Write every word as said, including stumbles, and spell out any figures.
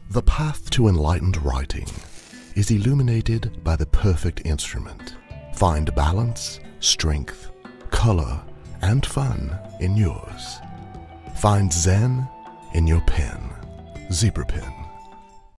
The path to enlightened writing is illuminated by the perfect instrument. Find balance, strength, color, and fun in yours. Find Zen in your pen. Zebra Pen.